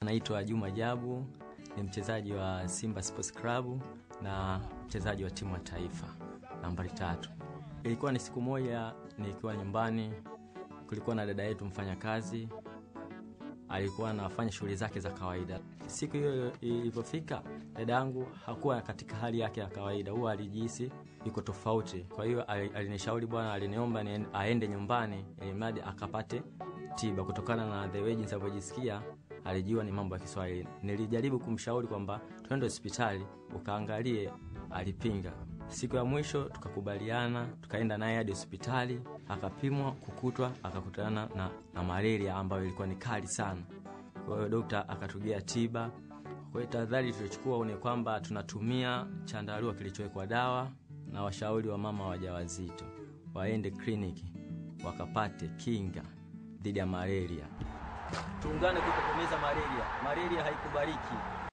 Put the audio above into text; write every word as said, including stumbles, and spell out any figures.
Naitwa Juma Jabu, ni mchezaji wa Simba Sports Club na mchezaji wa timu ya taifa nambari tatu. Ilikuwa ni siku moja nikiwa nyumbani, kulikuwa na dada yetu mfanyakazi, alikuwa anafanya shughuli zake za kawaida. Siku hiyo ilipofika, dada yangu hakuwa katika hali yake ya kawaida, huwa alijihisi yuko tofauti. Kwa hiyo alinishauri bwana, aliniomba ni aende nyumbani ili mradi akapate tiba kutokana na the way jinsi alivyojisikia. Alijua ni mambo ya Kiswahili. Nilijaribu kumshauri kwamba twende hospitali ukaangalie, alipinga. Siku ya mwisho tukakubaliana, tukaenda naye hadi hospitali, akapimwa, kukutwa akakutana na, na malaria ambayo ilikuwa ni kali sana. Kwa hiyo daktari akatugia tiba. Kwa hiyo tahadhari tulichukua ni kwamba tunatumia chandarua kilichowekwa dawa, na washauri wa mama wajawazito waende kliniki wakapate kinga dhidi ya malaria. Tuungane kutokomeza malaria. Malaria haikubariki.